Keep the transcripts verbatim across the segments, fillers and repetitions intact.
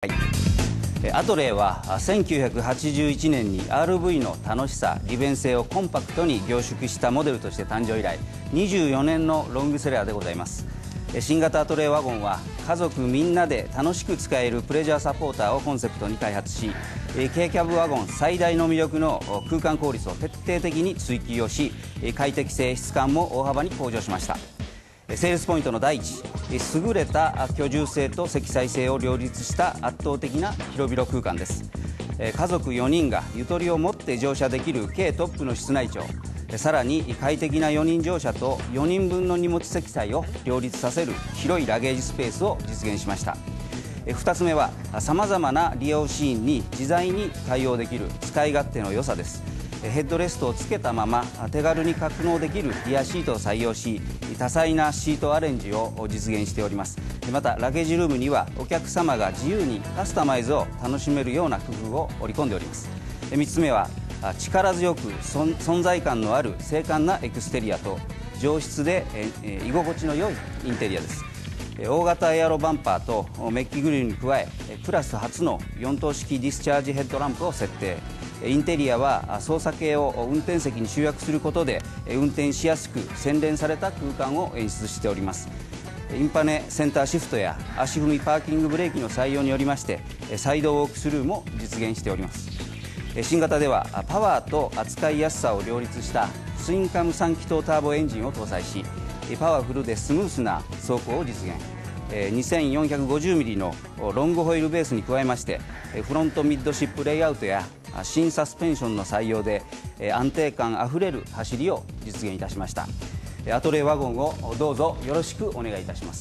はい、アトレーはせんきゅうひゃくはちじゅういちねんに アールブイ の楽しさ、利便性をコンパクトに凝縮したモデルとして誕生以来にじゅうよねんのロングセラーでございます。新型アトレーワゴンは家族みんなで楽しく使えるプレジャーサポーターをコンセプトに開発し、軽キャブワゴン最大の魅力の空間効率を徹底的に追求をし、快適性、質感も大幅に向上しました。セールスポイントの第一、優れた居住性と積載性を両立した圧倒的な広々空間です。家族よにんがゆとりを持って乗車できる軽トップの室内調、さらに快適なよにん乗車とよにんぶんの荷物積載を両立させる広いラゲージスペースを実現しました。ふたつめはさまざまな利用シーンに自在に対応できる使い勝手の良さです。ヘッドレストをつけたまま手軽に格納できるリアシートを採用し、多彩なシートアレンジを実現しております。またラゲージルームにはお客様が自由にカスタマイズを楽しめるような工夫を織り込んでおります。みっつめは力強く存在感のある精悍なエクステリアと上質で居心地の良いインテリアです。大型エアロバンパーとメッキグリルに加え、クラス初のよん灯式ディスチャージヘッドランプを設定。インテリアは操作系を運転席に集約することで運転しやすく洗練された空間を演出しております。インパネセンターシフトや足踏みパーキングブレーキの採用によりましてサイドウォークスルーも実現しております。新型ではパワーと扱いやすさを両立したツインカムさん気筒ターボエンジンを搭載し、パワフルでスムースな走行を実現。にせんよんひゃくごじゅうミリのロングホイールベースに加えましてフロントミッドシップレイアウトや新サスペンションの採用で安定感あふれる走りを実現いたしました。アトレーワゴンをどうぞよろしくお願いいたします。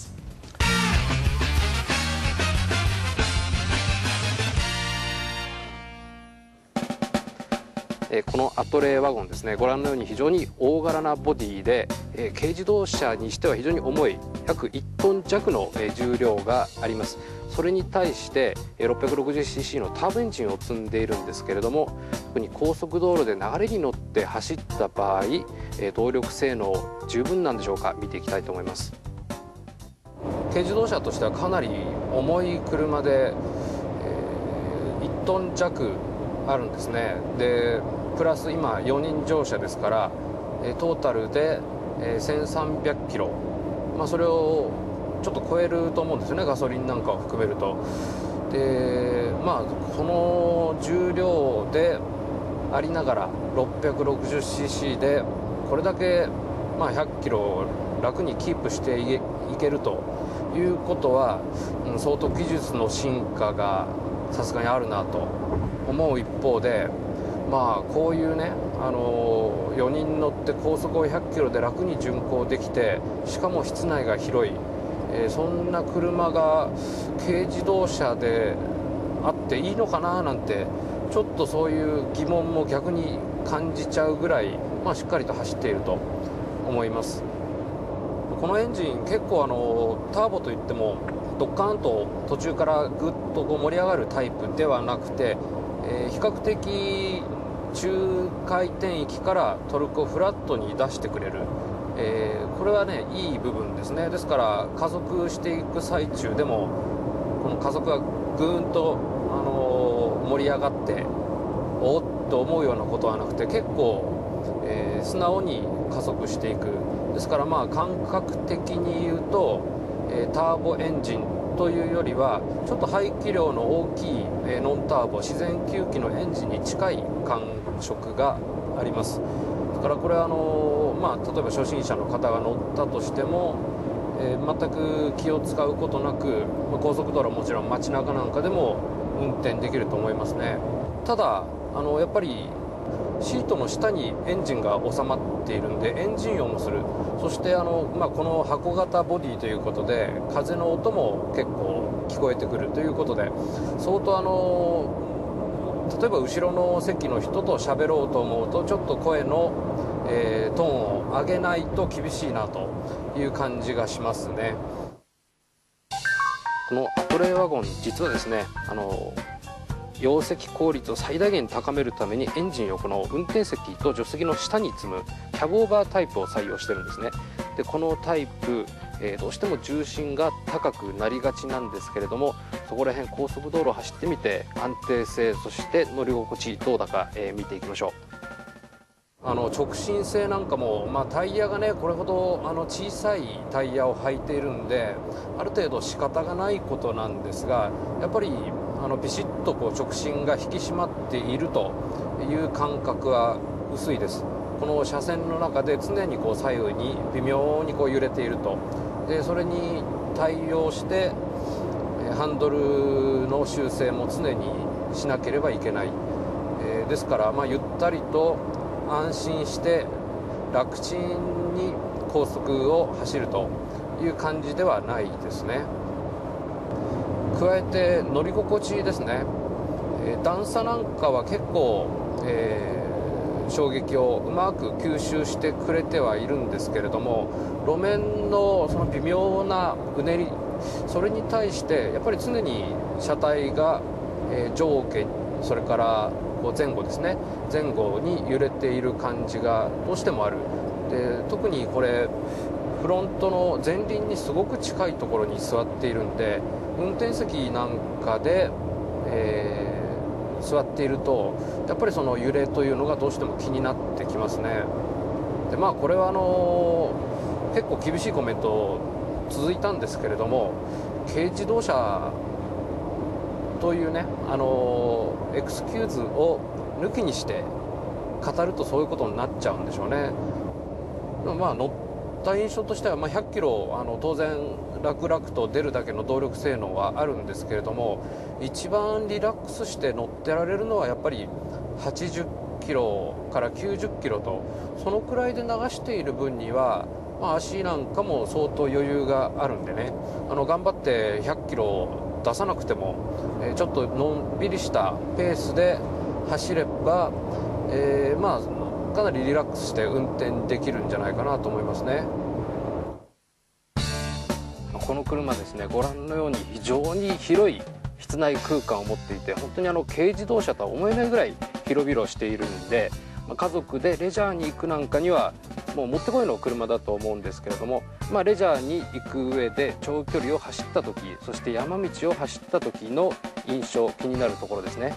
このアトレーワゴンですね、ご覧のように非常に大柄なボディで軽自動車にしては非常に重い約いちトン弱の重量があります。それに対してろっぴゃくろくじゅうシーシー のターボエンジンを積んでいるんですけれども、特に高速道路で流れに乗って走った場合動力性能十分なんでしょうか、見ていきたいと思います。軽自動車としてはかなり重い車で、えー、いちトン弱あるんですね。でプラス今よにん乗車ですからトータルでせんさんびゃくキロ、まあ、それをちょっと超えると思うんですよね、ガソリンなんかを含めると。でまあこの重量でありながら ろっぴゃくろくじゅうシーシー でこれだけまあひゃっキロ楽にキープしていけるということは、うん、相当技術の進化がさすがにあるなと思う一方で、まあこういうね、あのよにん乗って高速をひゃっキロで楽に巡航できて、しかも室内が広い、えー、そんな車が軽自動車であっていいのかななんてちょっとそういう疑問も逆に感じちゃうぐらい、まあ、しっかりと走っていると思います。このエンジン結構あのターボといってもドッカーンと途中からぐっとこう盛り上がるタイプではなくて、えー、比較的中回転域からトルクをフラットに出してくれる、えー、これはねいい部分ですね。ですから加速していく最中でもこの加速がぐーんと、あのー、盛り上がっておっと思うようなことはなくて結構、えー、素直に加速していく。ですからまあ感覚的に言うと、えー、ターボエンジンというよりはちょっと排気量の大きい、えー、ノンターボ自然吸気のエンジンに近い感触があります。だからこれはあのーまあ、例えば初心者の方が乗ったとしても、えー、全く気を使うことなく、まあ、高速道路はもちろん街中なんかでも運転できると思いますね。ただあのやっぱりシートの下にエンジンが収まっているんでエンジン音もする。そしてあの、まあ、この箱型ボディということで風の音も結構聞こえてくるということで相当あの例えば後ろの席の人と喋ろうと思うとちょっと声の、えー、トーンを上げないと厳しいなという感じがしますね。このアトレーワゴン実はですね、あの容積効率を最大限高めるためにエンジンをこの運転席と助手席の下に積むキャブオーバータイプを採用してるんですね。でこのタイプ、 えー、どうしても重心が高くなりがちなんですけれども、そこら辺高速道路を走ってみて安定性、そして乗り心地どうだか、えー、見ていきましょう。あの直進性なんかも、まあ、タイヤがねこれほどあの小さいタイヤを履いているんで、ある程度仕方がないことなんですが、やっぱりあのビシッとこう直進が引き締まっているという感覚は薄いです。この車線の中で常にこう左右に微妙にこう揺れていると。でそれに対応してハンドルの修正も常にしなければいけない、えー、ですから、まあ、ゆったりと安心して楽ちんに高速を走るという感じではないですね。加えて乗り心地ですね、えー、段差なんかは結構、えー、衝撃をうまく吸収してくれてはいるんですけれども、路面のその微妙なうねり、それに対してやっぱり常に車体が、えー、上下、それからこう前後ですね、前後に揺れている感じがどうしてもある。で特にこれフロントの前輪にすごく近いところに座っているんで、運転席なんかで、えー、座っているとやっぱりその揺れというのがどうしても気になってきますね。でまあこれはあのー、結構厳しいコメント続いたんですけれども、軽自動車というね、あのー、エクスキューズを抜きにして語るとそういうことになっちゃうんでしょうね。まあ乗った印象としては、まあ、ひゃっキロあの当然楽々と出るだけの動力性能はあるんですけれども、一番リラックスして乗ってられるのはやっぱりはちじゅっキロからきゅうじゅっキロと、そのくらいで流している分には、まあ、足なんかも相当余裕があるんでね、あの頑張ってひゃっキロ出さなくても、えー、ちょっとのんびりしたペースで走れば、えー、まあかなりリラックスして運転できるんじゃないかなと思いますね。この車ですね、ご覧のように非常に広い室内空間を持っていて、本当にあの軽自動車とは思えないぐらい広々しているんで、家族でレジャーに行くなんかにはもうもってこいの車だと思うんですけれども、まあ、レジャーに行く上で長距離を走った時、そして山道を走った時の印象、気になるところですね。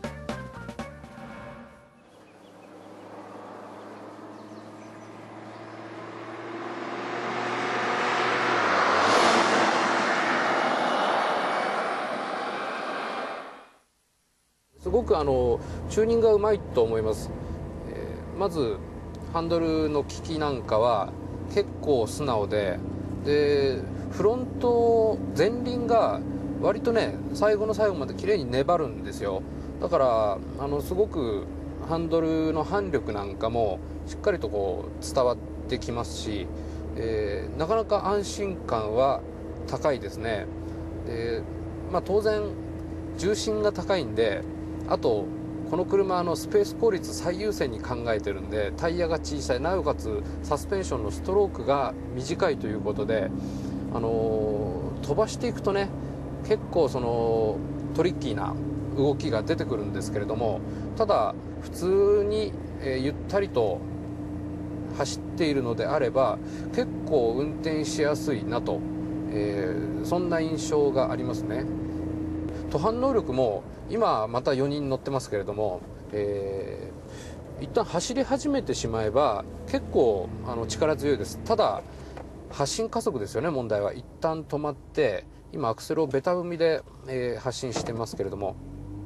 すごくあのチューニングがうまいと思います。えー、まずハンドルの利きなんかは結構素直で、でフロント前輪が割とね最後の最後まで綺麗に粘るんですよ。だからあのすごくハンドルの反力なんかもしっかりとこう伝わってきますし、えー、なかなか安心感は高いですね。で、まあ、当然重心が高いんで、あとこの車のスペース効率最優先に考えてるんで、タイヤが小さい、なおかつサスペンションのストロークが短いということで、あのー、飛ばしていくとね結構そのトリッキーな動きが出てくるんですけれども、ただ普通に、えー、ゆったりと走っているのであれば結構運転しやすいなと、えー、そんな印象がありますね。途半能力も今またよにん乗ってますけれども、えー、一旦走り始めてしまえば結構あの力強いです。ただ発進加速ですよね、問題は。一旦止まって今アクセルをベタ踏みで、えー、発進してますけれども、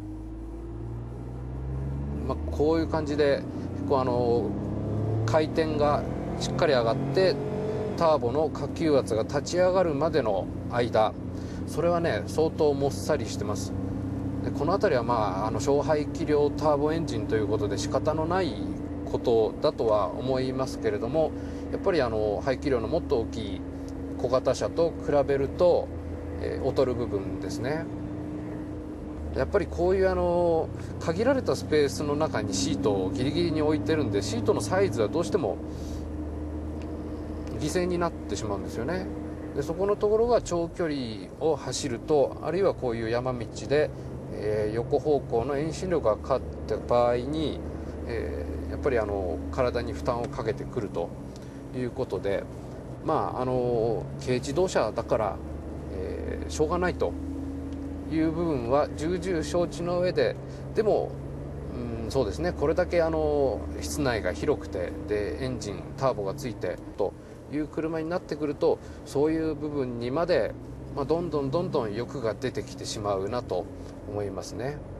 まあ、こういう感じで結構あの回転がしっかり上がってターボの下給圧が立ち上がるまでの間、それはね相当もっさりしてます。でこの辺りは、まあ、あの小排気量ターボエンジンということで仕方のないことだとは思いますけれども、やっぱりあの排気量のもっと大きい小型車と比べると、えー、劣る部分ですね。やっぱりこういうあの限られたスペースの中にシートをギリギリに置いてるんで、シートのサイズはどうしても犠牲になってしまうんですよね。でそこのところが長距離を走ると、あるいはこういう山道で、えー、横方向の遠心力がかかった場合に、えー、やっぱりあの体に負担をかけてくるということで、 まああの軽自動車だから、えー、しょうがないという部分は重々承知の上で、でも、うん、そうですね、これだけあの室内が広くて、でエンジンターボがついてという車になってくると、そういう部分にまで、まあ、どんどんどんどん欲が出てきてしまうなと思いますね。